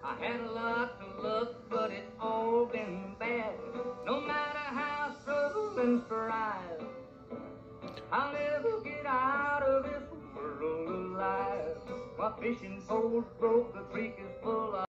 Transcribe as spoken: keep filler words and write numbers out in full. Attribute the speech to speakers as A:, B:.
A: I had a lot of luck, but it's all been bad. No matter how I struggle and strive, I'll never get out of this world alive. My fishing pole's broke, the creek is full of